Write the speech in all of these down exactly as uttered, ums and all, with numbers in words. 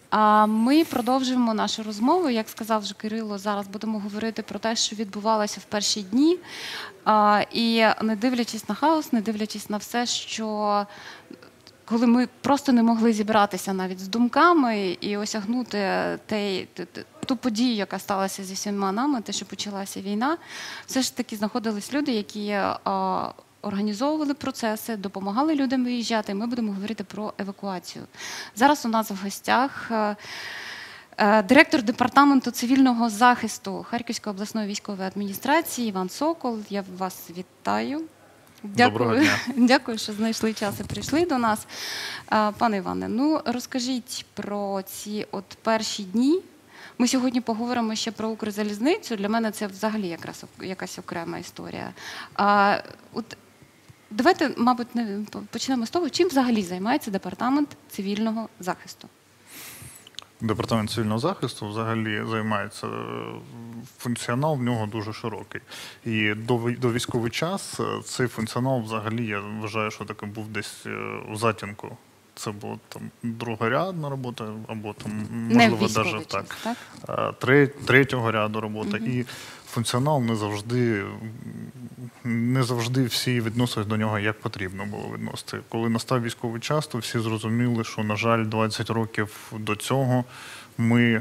А ми продовжуємо нашу розмову. Як сказав вже Кирило, зараз будемо говорити про те, що відбувалося в перші дні. А, і не дивлячись на хаос, не дивлячись на все, що коли ми просто не могли зібратися навіть з думками і осягнути те, ту подію, яка сталася зі всіма нами, те, що почалася війна, все ж таки знаходились люди, які а, організовували процеси, допомагали людям виїжджати. Ми будемо говорити про евакуацію. Зараз у нас в гостях директор департаменту цивільного захисту Харківської обласної військової адміністрації Іван Сокол. Я вас вітаю. Доброго дня. Дякую, що знайшли час і прийшли до нас. Пане Іване, ну розкажіть про ці от перші дні. Ми сьогодні поговоримо ще про Укрзалізницю. Для мене це взагалі якраз якась окрема історія. А, от давайте, мабуть, почнемо з того, чим взагалі займається департамент цивільного захисту. Департамент цивільного захисту взагалі займається, функціонал в нього дуже широкий. І до, до військовий час цей функціонал взагалі, я вважаю, що таки був десь у затінку. Це була там другорядна робота, або там, можливо, навіть так, так? третього ряду робота. Угу. І функціонал не завжди, не завжди всі відносились до нього, як потрібно було відносити. Коли настав військовий час, то всі зрозуміли, що, на жаль, двадцять років до цього ми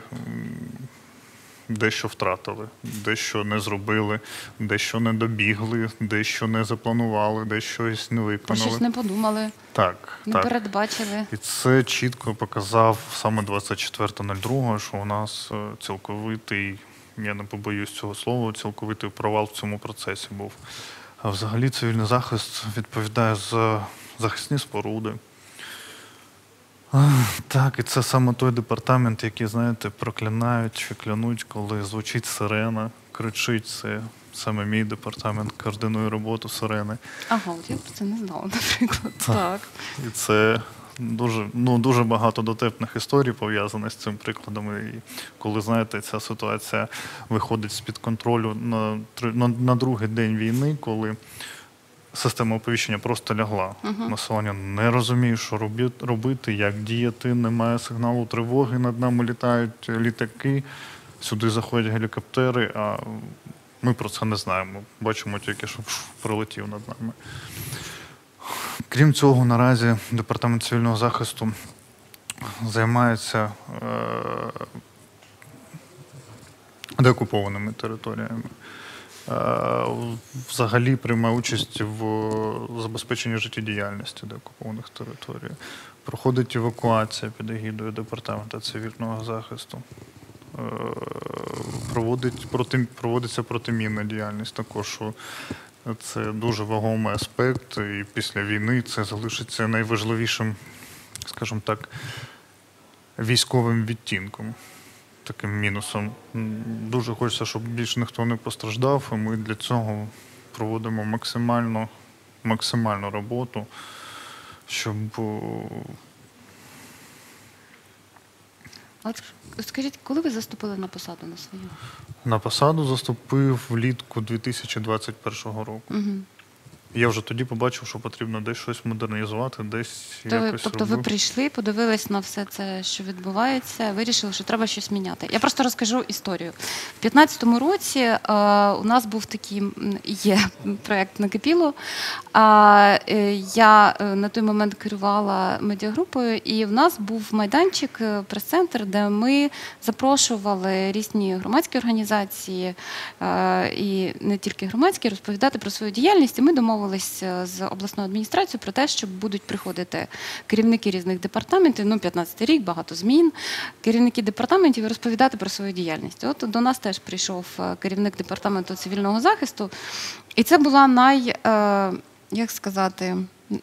дещо втратили, дещо не зробили, дещо не добігли, дещо не запланували, дещо не виконали. Про щось не подумали, так, не так. передбачили. І це чітко показав саме двадцять четвертого другого, що у нас цілковитий, я не побоюсь цього слова, цілковитий провал в цьому процесі був. А взагалі цивільний захист відповідає за захисні споруди. Так, і це саме той департамент, який, знаєте, проклинають чи клянуть, коли звучить сирена, кричить. Це саме мій департамент координує роботу сирени. Ага, от я про це не знала, наприклад. Так. так. І це дуже, ну, дуже багато дотепних історій пов'язаних з цим прикладом. І коли, знаєте, ця ситуація виходить з-під контролю на, на, на другий день війни, коли система оповіщення просто лягла. Uh-huh. Населення не розуміє, що робити, як діяти, немає сигналу тривоги, над нами літають літаки, сюди заходять гелікоптери, а ми про це не знаємо. Бачимо тільки, що прилетів над нами. Крім цього, наразі Департамент цивільного захисту займається е- деокупованими територіями. Взагалі приймає участь в забезпеченні життєдіяльності деокупованих територій. Проходить евакуація під егідою Департаменту цивільного захисту. Проводить, проти, проводиться протимінна діяльність також. Це дуже вагомий аспект, і після війни це залишиться найважливішим, скажімо так, військовим відтінком. Таким мінусом. Дуже хочеться, щоб більше ніхто не постраждав, і ми для цього проводимо максимально, максимальну роботу, щоб... От скажіть, коли ви заступили на посаду на свою? На посаду заступив влітку дві тисячі двадцять першого року. Угу. Я вже тоді побачив, що потрібно десь щось модернізувати, десь То, якось Тобто робив. ви прийшли, подивились на все це, що відбувається, вирішили, що треба щось міняти. Я просто розкажу історію. В п'ятнадцятому році е, у нас був такий, є проєкт «Накипіло». Е, я е, на той момент керувала медіагрупою, і в нас був майданчик, прес-центр, де ми запрошували різні громадські організації, е, і не тільки громадські, розповідати про свою діяльність. І ми домовилися з обласною адміністрацією про те, що будуть приходити керівники різних департаментів, ну, п'ятнадцятий рік, багато змін, керівники департаментів і розповідати про свою діяльність. От до нас теж прийшов керівник департаменту цивільного захисту, і це була най, як сказати,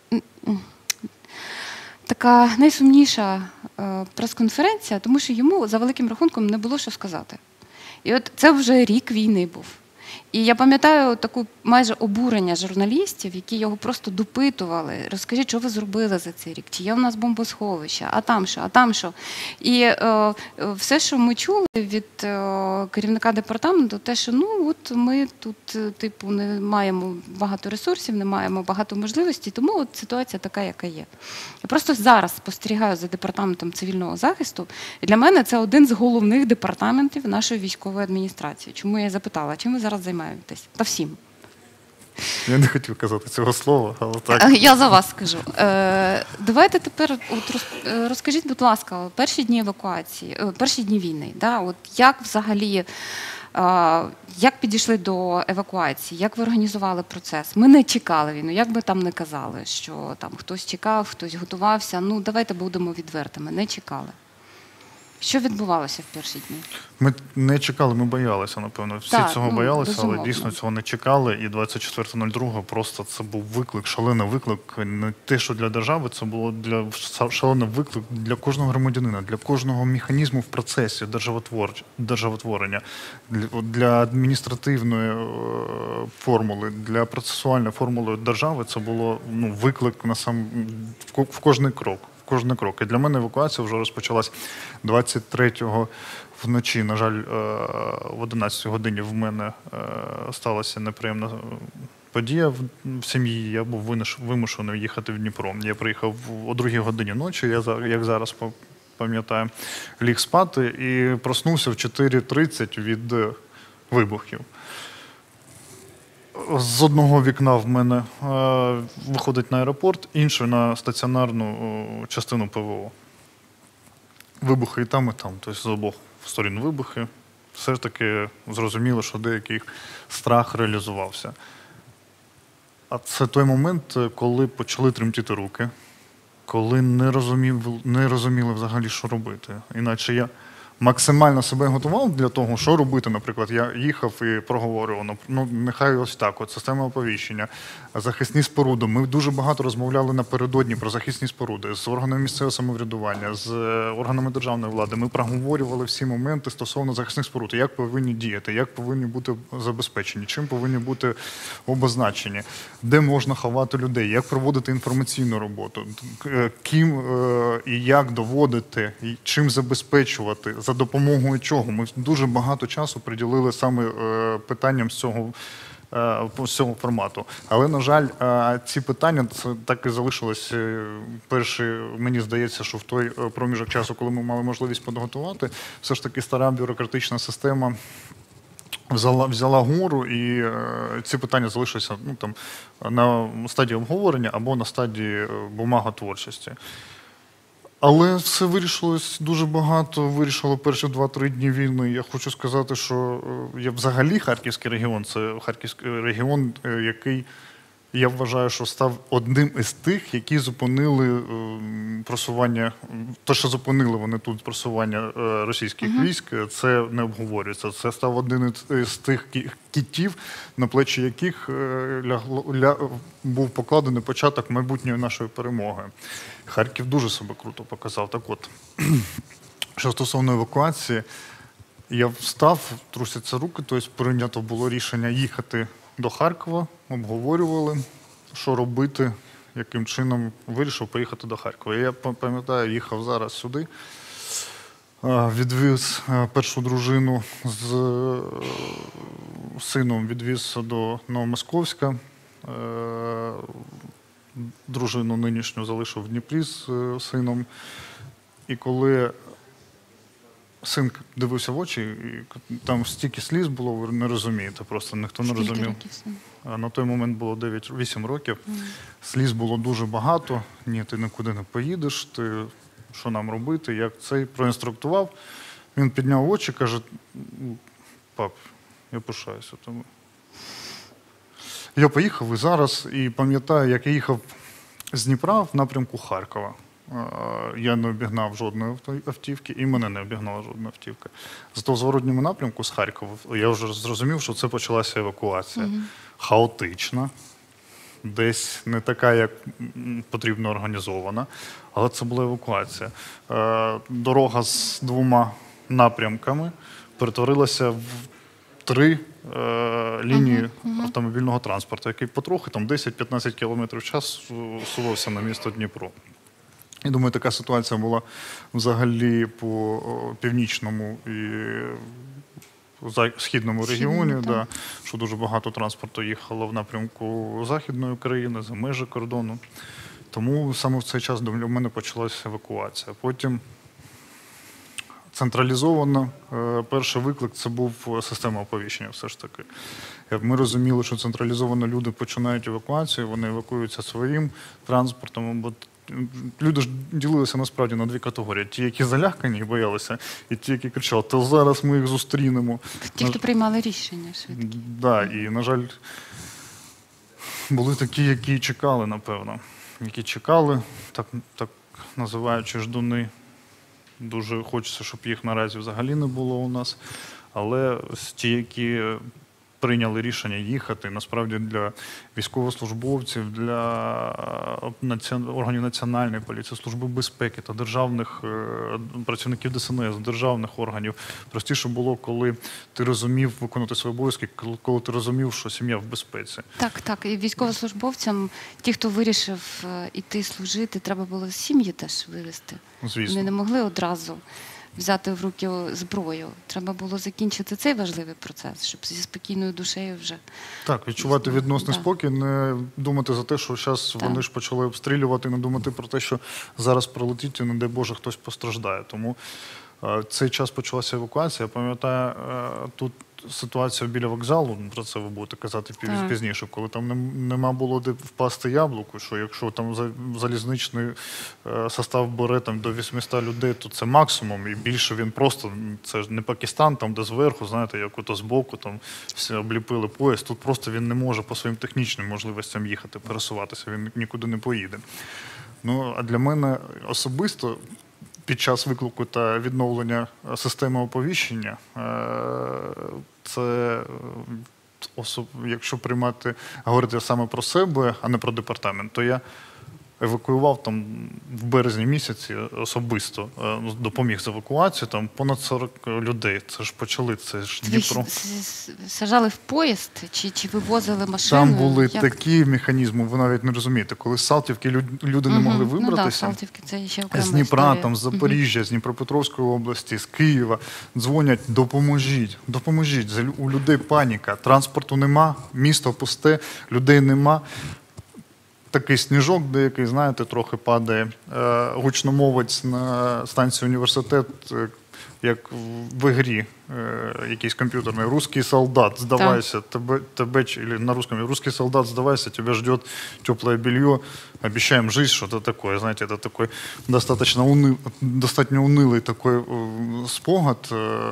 така найсумніша прес-конференція, тому що йому, за великим рахунком, не було що сказати. І от це вже рік війни був. І я пам'ятаю таку майже обурення журналістів, які його просто допитували. Розкажіть, що ви зробили за цей рік? Чи є у нас бомбосховище? А там що? А там що? І е, все, що ми чули від е, керівника департаменту, те, що ну от ми тут типу не маємо багато ресурсів, не маємо багато можливостей, тому от ситуація така, яка є. Я просто зараз спостерігаю за департаментом цивільного захисту. І для мене це один з головних департаментів нашої військової адміністрації. Чому я запитала, чим ви зараз займаєтесь? Та всім. Я не хотів казати цього слова, але так. Я за вас скажу. Е, давайте тепер от роз, розкажіть, будь ласка, перші дні евакуації, перші дні війни. Да? От як взагалі, е, як підійшли до евакуації, як ви організували процес? Ми не чекали війну, як би там не казали, що там хтось чекав, хтось готувався. Ну, давайте будемо відвертими, не чекали. Що відбувалося в перші дні? Ми не чекали, ми боялися, напевно. Всі так, цього ну, боялися, безумовно. але дійсно цього не чекали. І двадцять четвертого другого просто це був виклик, шалений виклик. Не те, що для держави, це було для шалений виклик для кожного громадянина, для кожного механізму в процесі державотворення, для, для адміністративної формули, для процесуальної формули держави. Це було ну, виклик на сам в кожний крок. Кожний крок. І для мене евакуація вже розпочалась двадцять третього вночі. На жаль, в одинадцятій годині в мене сталася неприємна подія в сім'ї. Я був вимушений їхати в Дніпро. Я приїхав о другій годині ночі, я, як зараз пам'ятаю, ліг спати і проснувся в чотири тридцять від вибухів. З одного вікна в мене е, виходить на аеропорт, інший на стаціонарну е, частину ПВО. Вибухи і там, і там. Тобто з обох сторін вибухи. Все ж таки зрозуміло, що деякий страх реалізувався. А це той момент, коли почали тремтіти руки, коли не розуміли, не розуміли взагалі, що робити. Іначе я максимально себе готував для того, що робити. Наприклад, я їхав і проговорював, ну нехай ось так, от система оповіщення, захисні споруди. Ми дуже багато розмовляли напередодні про захисні споруди з органами місцевого самоврядування, з органами державної влади. Ми проговорювали всі моменти стосовно захисних споруд, як повинні діяти, як повинні бути забезпечені, чим повинні бути обозначені, де можна ховати людей, як проводити інформаційну роботу, ким і як доводити, і чим забезпечувати, за допомогою чого. Ми дуже багато часу приділили саме е, питанням з цього, е, з цього формату. Але, на жаль, е, ці питання це так і залишилось. Перші, мені здається, що в той проміжок часу, коли ми мали можливість підготувати, все ж таки стара бюрократична система взяла, взяла гору, і е, ці питання залишилися ну, там, на стадії обговорення або на стадії бумаготворчості. Але все вирішилось дуже багато, вирішило перші два-три дні війни. Я хочу сказати, що я взагалі Харківський регіон, це Харківський регіон, який, я вважаю, що став одним із тих, які зупинили просування, те, що зупинили вони тут просування російських uh-huh. військ, це не обговорюється. Це став один із тих кітів, на плечі яких лягло, ля, був покладений початок майбутньої нашої перемоги. Харків дуже себе круто показав. Так от, що стосовно евакуації, я встав, трусяться руки, тобто прийнято було рішення їхати до Харкова, обговорювали, що робити, яким чином вирішив поїхати до Харкова. Я пам'ятаю, їхав зараз сюди, відвіз першу дружину з сином, відвіз до Новомосковська, дружину нинішню залишив в Дніпрі з сином. І коли син дивився в очі, і там стільки сліз було, ви не розумієте, просто ніхто не розумів. На той момент було дев'ять-вісім років, mm. сліз було дуже багато, ні, ти нікуди не поїдеш, ти, що нам робити, як цей проінструктував. Він підняв очі, каже, пап, я пишаюся тобою. Я поїхав і зараз, і пам'ятаю, як я їхав з Дніпра в напрямку Харкова. Я не обігнав жодної автівки, і мене не обігнала жодна автівка. Зато в зворотньому напрямку з Харкова я вже зрозумів, що це почалася евакуація. Mm-hmm. Хаотична, десь не така, як потрібно організована, але це була евакуація. Дорога з двома напрямками перетворилася в три е, лінії автомобільного транспорту, який потрохи там десять-п'ятнадцять кілометрів в час сувався на місто Дніпро. І думаю, така ситуація була взагалі по північному і східному регіоні, Східному, да, що дуже багато транспорту їхало в напрямку Західної України, за межі кордону. Тому саме в цей час для мене почалася евакуація. Потім централізовано. Перший виклик – це був система оповіщення все ж таки. Ми розуміли, що централізовано люди починають евакуацію, вони евакуюються своїм транспортом, бо люди ж ділилися насправді на дві категорії. Ті, які залякані і боялися, і ті, які кричали, то зараз ми їх зустрінемо. Ті, хто приймали рішення швидкі. Так, да, і, на жаль, були такі, які чекали, напевно. Які чекали, так, так називаючи ждуни. Дуже хочеться, щоб їх наразі взагалі не було у нас. Але ті, які прийняли рішення їхати, насправді для військовослужбовців, для органів Національної поліції, Служби безпеки та державних працівників Де Ес Ен Ес, державних органів, простіше було, коли ти розумів виконувати свої обов'язки, коли ти розумів, що сім'я в безпеці. Так, так. І військовослужбовцям, ті, хто вирішив іти служити, треба було сім'ї теж вивезти. Звісно. Вони не могли одразу взяти в руки зброю. Треба було закінчити цей важливий процес, щоб зі спокійною душею вже... Так, відчувати відносний да. спокій, не думати за те, що зараз вони ж почали обстрілювати, не думати про те, що зараз прилетить і, не дай Боже, хтось постраждає. Тому е, цей час почалася евакуація. Я пам'ятаю, е, тут ситуація біля вокзалу, про це ви будете казати так. пізніше, коли там нема було де впасти яблуку, що якщо там залізничний состав бере там до вісімсот людей, то це максимум, і більше він просто, це ж не Пакистан, там де зверху, знаєте, як ото збоку, там всі обліпили поїзд, тут просто він не може по своїм технічним можливостям їхати, пересуватися, він нікуди не поїде. Ну, а для мене особисто під час виклику та відновлення системи оповіщення, це, якщо приймати, говорити саме про себе, а не про департамент, то я евакуював там в березні місяці особисто, допоміг з евакуацією, там понад сорок людей. Це ж почали, це ж Дніпро. Ви сажали в поїзд чи, чи вивозили машину? Там були Як? такі механізми, ви навіть не розумієте. Коли з Салтівки люди не угу. могли вибратися, вибратися, ну, да, Салтівки, це ще окрема з Дніпра, історія. там, з Запоріжжя, угу. з Дніпропетровської області, з Києва, дзвонять, допоможіть, допоможіть. У людей паніка, транспорту нема, місто пусте, людей нема. Такий сніжок деякий, знаєте, трохи падає. Гучномовець на станції університет, як в ігрі якийсь комп'ютерний. «Русский солдат, сдавайся, тебе, тебе, или на русском, «Русский солдат, сдавайся, тебя ждет теплое белье, обещаем жизнь», что-то такое. Знаете, это такой достаточно, уны, достатньо унылый такой спогад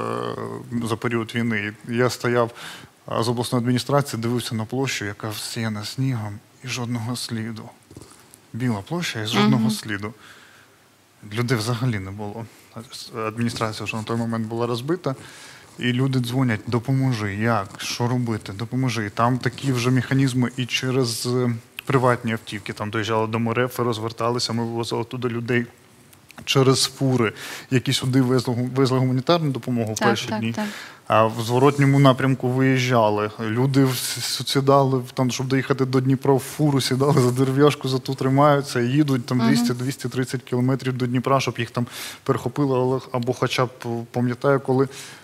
за період війни. Я стояв з обласної адміністрації, дивився на площу, яка всіяна снігом. І жодного сліду. Біла площа і жодного uh-huh. сліду. Людей взагалі не було. Адміністрація вже на той момент була розбита. І люди дзвонять, допоможи, як, що робити, допоможи. І там такі вже механізми і через приватні автівки. Там доїжджали до МРЕФ, розверталися, ми вивозили туди людей через фури, які сюди везли, везли гуманітарну допомогу в так, перші так, дні. Так. А в зворотньому напрямку виїжджали. Люди сідали, там, щоб доїхати до Дніпра, в фуру сідали за дерев'яшку, за ту тримаються, їдуть там двісті-двісті тридцять кілометрів до Дніпра, щоб їх там перехопили. Або хоча б, пам'ятаю, коли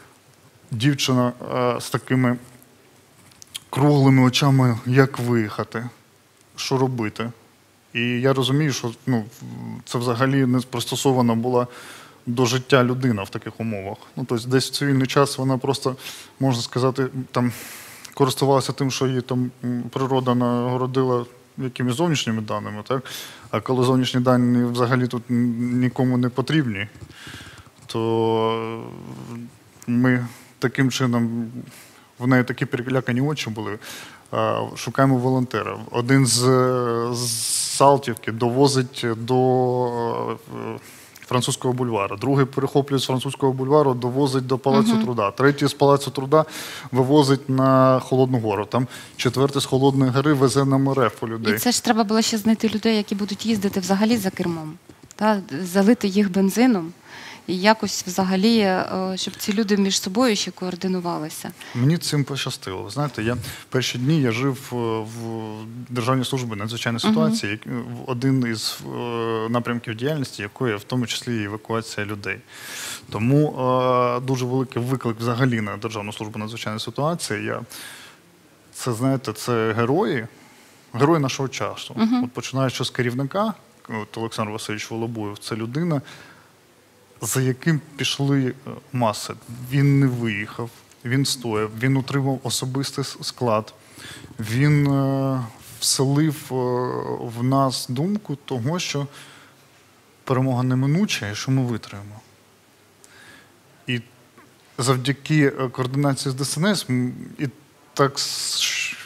дівчина а, з такими круглими очами, як виїхати, що робити. І я розумію, що ну, це взагалі не пристосована була до життя людина в таких умовах. Ну, тобто десь в цивільний час вона просто, можна сказати, там, користувалася тим, що її там природа нагородила якимись зовнішніми даними, так? А коли зовнішні дані взагалі тут нікому не потрібні, то ми таким чином, в неї такі перелякані очі були, шукаємо волонтера. Один з, з Салтівки довозить до Французького бульвару, другий перехоплює з Французького бульвару, довозить до Палацу uh-huh. Труда, третій з Палацу Труда вивозить на Холодну Гору, там четвертий з Холодної Гори везе на МРЕФ у людей. І це ж треба було ще знайти людей, які будуть їздити взагалі за кермом, та? Залити їх бензином і якось взагалі, е, щоб ці люди між собою ще координувалися. Мені цим пощастило. Ви знаєте, я перші дні я жив е, в Державній службі надзвичайної ситуації, як- в один із е, напрямків діяльності, якої в тому числі і евакуація людей. Тому е, дуже великий виклик взагалі на Державну службу надзвичайної ситуації. Я, це, знаєте, це герої, герої нашого часу. От починаючи з керівника, от Олександр Васильович Волобуєв, це людина, за яким пішли е, маси. Він не виїхав, він стояв, він утримав особистий с- склад, він е, вселив е, в нас думку того, що перемога неминуча і що ми витримаємо. І завдяки е, координації з ДСНС м, і так с-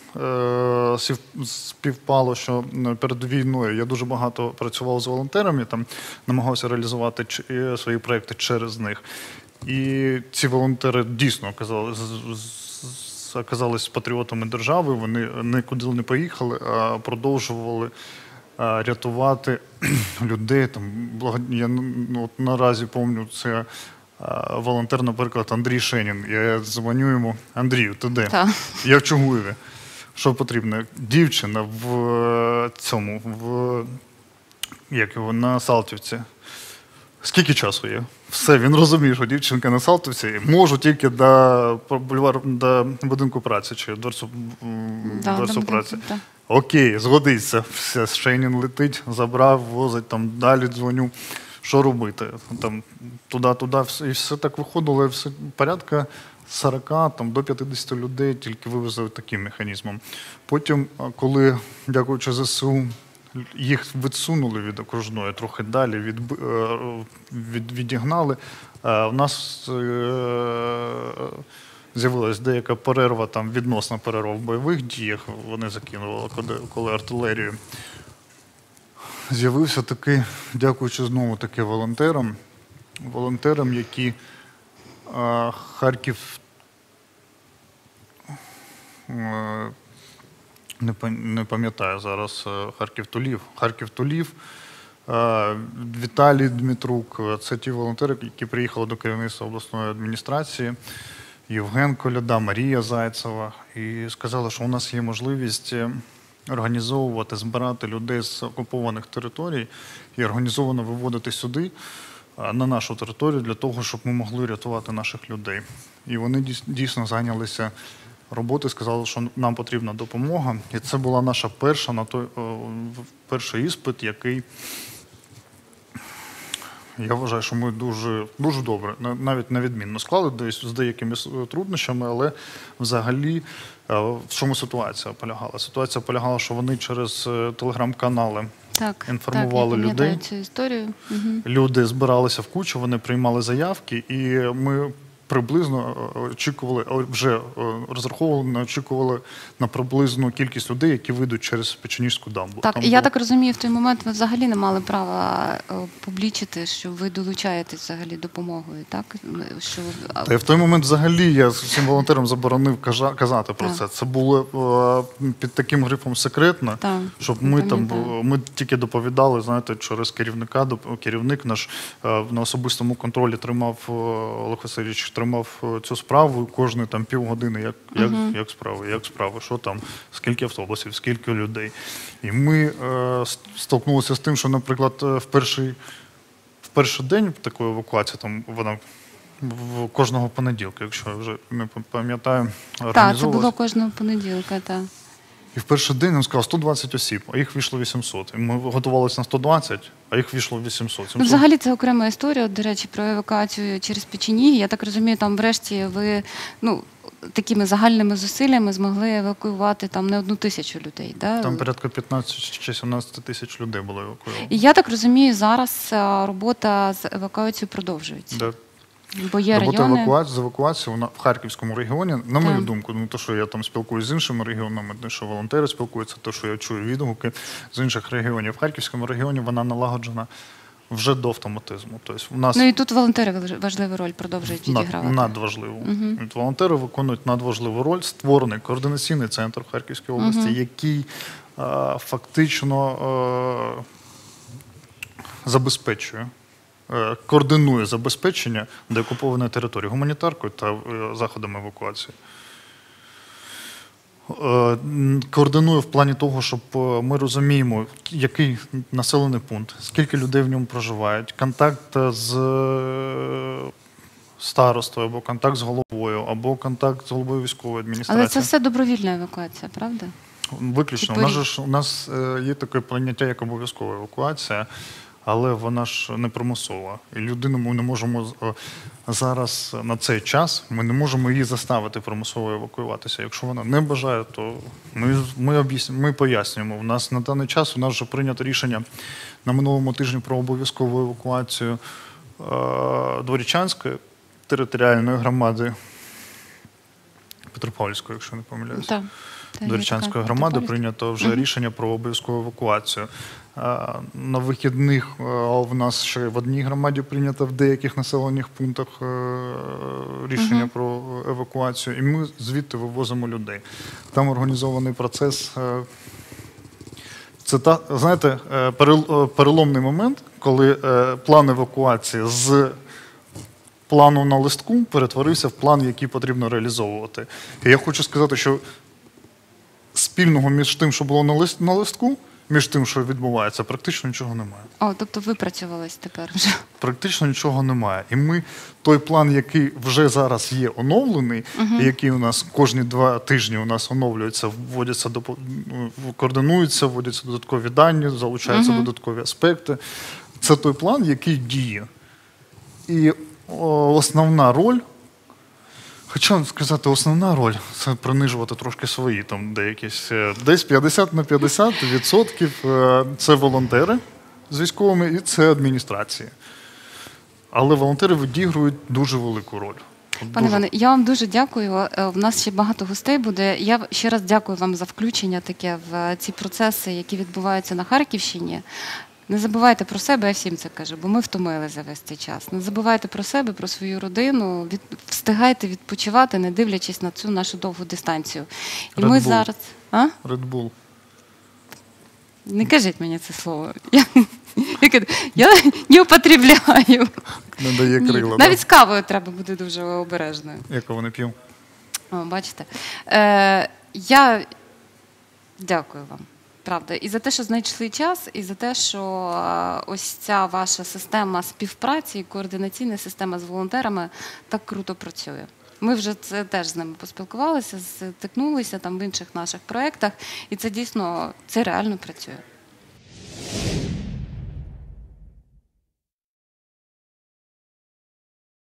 е, сів- співпало, що м, перед війною я дуже багато працював з волонтерами, там намагався реалізувати ч- е, свої проекти через них. І ці волонтери дійсно оказались, з- з- оказались патріотами держави, вони нікуди не поїхали, а продовжували а, рятувати людей. Там, благо- я ну, от наразі пам'ятаю, це а, волонтер, наприклад, Андрій Шенін. Я дзвоню йому: Андрію, ти де? Так. Я в Чугуєві. Що потрібно? Дівчина в е, цьому, в як його, на Салтівці. Скільки часу є? Все, він розуміє, що дівчинка на Салтівці, можу тільки до бульвар, до будинку праці чи дворцу, м, Да, дворцу да, праці. да, да. Окей, згодиться. Все, Шенін летить, забрав, возить, там далі дзвоню. Що робити? Там туди-туди, все, і все так виходило, і все порядка сорока там, до п'ятдесят людей тільки вивезли таким механізмом. Потім, а, коли, дякуючи ЗСУ, їх відсунули від окружної трохи далі, від, від, відігнали, а, у нас е, з'явилась деяка перерва, там, відносна перерва в бойових діях, вони закинули, коли, коли артилерію. З'явився такий, дякуючи знову таки волонтерам, волонтерам, які а, Харків е, не, пам- не пам'ятаю зараз, е, Харків-Тулів. Харків-Тулів, е, Віталій Дмитрук, е, це ті волонтери, які приїхали до керівництва обласної адміністрації, Євген Коляда, Марія Зайцева, і сказали, що у нас є можливість е, організовувати, збирати людей з окупованих територій і організовано виводити сюди, а, на нашу територію, для того, щоб ми могли рятувати наших людей. І вони дійс- дійсно зайнялися роботою, сказали, що нам потрібна допомога. І це була наша перша, на той, о, в- перший іспит, який, я вважаю, що ми дуже, дуже добре, на- навіть на відмінно склали, десь з деякими с- труднощами, але взагалі е, в чому ситуація полягала? Ситуація полягала, що вони через е, телеграм-канали Так, інформували так, я пам'ятаю людей. цю історію. Угу. Люди збиралися в кучу, вони приймали заявки, і ми приблизно е, очікували, е, вже е, розраховували, очікували на приблизну кількість людей, які вийдуть через Печеніжську дамбу. Так, Там і я було- так розумію, в той момент ви взагалі не мали права е, публічити, що ви долучаєтесь взагалі допомогою, так? Що, а, Та й в той момент взагалі я всім волонтерам заборонив кажа- казати про Так. це. Це було е, під таким грифом секретно, Так, щоб я ми там пам'ятаю. бу- ми тільки доповідали, знаєте, через керівника, доп- керівник наш е, на особистому контролі тримав е, Олег Васильович тримав е, цю справу, і кожні там півгодини, як, як, як справи, як справи, що там, скільки автобусів, скільки людей. І ми е, с- столкнулися з тим, що, наприклад, е, в перший в перший день такої евакуації, там вона в кожного понеділка, якщо я вже не пам'ятаю, так, це організовувалась. було кожного понеділка, так. І в перший день він сказав сто двадцять осіб, а їх вийшло вісімсот. І ми готувалися на сто двадцять, а їх вийшло вісімсот. Ну, сімсот. взагалі це окрема історія, от, до речі, про евакуацію через Печеніг. Я так розумію, там врешті ви ну, такими загальними зусиллями змогли евакуювати там не одну тисячу людей. Да? Там порядка п'ятнадцять чи сімнадцять тисяч людей було евакуйовано. І я так розумію, зараз а, робота з евакуацією продовжується. Да. Бо є Робота райони. евакуації, з евакуацією вона в Харківському регіоні, на мою Так. думку, ну то, що я там спілкуюся з іншими регіонами, те, що волонтери спілкуються, те, що я чую відгуки з інших регіонів. В Харківському регіоні вона налагоджена вже до автоматизму. Тобто в нас Ну і тут волонтери важ- важливу роль продовжують над, відігравати. надважливу. От волонтери виконують надважливу роль. Створений координаційний центр в Харківській області, який е, фактично е, забезпечує е, координує забезпечення деокупованої території гуманітаркою та е, заходами евакуації. Е, Координує в плані того, щоб е, ми розуміємо, який населений пункт, скільки людей в ньому проживають, контакт з е, старостою, або контакт з головою, або контакт з головою військової адміністрації. Але це все добровільна евакуація, правда? Виключно. У нас, же ж, у нас е, є таке поняття, як обов'язкова евакуація, але вона ж не примусова. І людину ми не можемо е, зараз на цей час, ми не можемо її заставити примусово евакуюватися. Якщо вона не бажає, то ми, ми, об'яснюємо, ми пояснюємо. У нас на даний час у нас вже прийнято рішення на минулому тижні про обов'язкову евакуацію е, Дворічанської територіальної громади, Петропавлівської, якщо не помиляюсь. Так. Дворічанської громади прийнято вже рішення про обов'язкову евакуацію. На вихідних в нас ще в одній громаді прийнято в деяких населених пунктах рішення uh-huh. про евакуацію, і ми звідти вивозимо людей. Там організований процес. Це, та, знаєте, переломний момент, коли план евакуації з плану на листку перетворився в план, який потрібно реалізовувати. І я хочу сказати, що спільного між тим, що було на, лист, на листку, між тим, що відбувається, практично нічого немає. О, тобто випрацювалось тепер вже. Практично нічого немає. І ми той план, який вже зараз є оновлений, uh-huh. який у нас кожні два тижні у нас оновлюється, вводяться, координуються, вводяться додаткові дані, залучаються uh-huh. додаткові аспекти. Це той план, який діє. І о, основна роль, хоча сказати, основна роль – це принижувати трошки свої, там деякісь, десь п'ятдесят на п'ятдесят відсотків це волонтери з військовими і це адміністрації. Але волонтери відіграють дуже велику роль. Пане Іване, я вам дуже дякую. В нас ще багато гостей буде. Я ще раз дякую вам за включення таке в ці процеси, які відбуваються на Харківщині. Не забувайте про себе, я всім це кажу, бо ми втомили за весь цей час. Не забувайте про себе, про свою родину, від... встигайте відпочивати, не дивлячись на цю нашу довгу дистанцію. І Red ми Bull. зараз... А? Red Bull. Не кажіть мені це слово. Я, я не употребляю. Не дає крила. Навіть з кавою треба бути дуже обережною. Я каву не п'ю. О, бачите. Е, я дякую вам. Правда, і за те, що знайшли час, і за те, що ось ця ваша система співпраці, координаційна система з волонтерами так круто працює. Ми вже це теж з ними поспілкувалися, стикнулися там в інших наших проєктах, і це дійсно, це реально працює.